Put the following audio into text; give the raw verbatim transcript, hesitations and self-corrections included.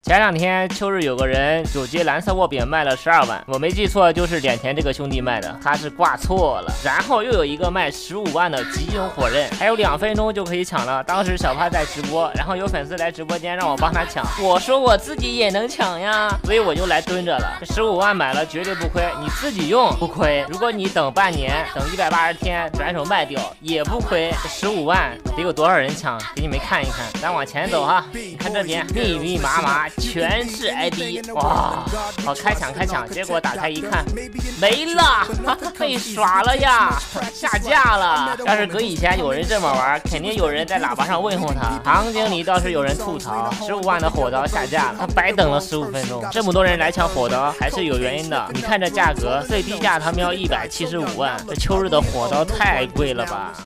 前两天秋日有个人九级蓝色握柄卖了十二万，我没记错就是脸田这个兄弟卖的，他是挂错了。然后又有一个卖十五万的极勇火刃，还有两分钟就可以抢了。当时小帕在直播，然后有粉丝来直播间让我帮他抢，我说我自己也能抢呀，所以我就来蹲着了。十五万买了绝对不亏，你自己用不亏，如果你等半年，等一百八十天转手卖掉也不亏。十五万得有多少人抢？给你们看一看，咱往前走哈，你看这边密密麻麻。全是 I D， 哇！好开抢开抢，结果打开一看没了，被刷了呀，下架了。要是搁以前有人这么玩，肯定有人在喇叭上问候他。场景里倒是有人吐槽，十五万的火刀下架了，他白等了十五分钟。这么多人来抢火刀，还是有原因的。你看这价格，最低价他们要一百七十五万，这秋日的火刀太贵了吧？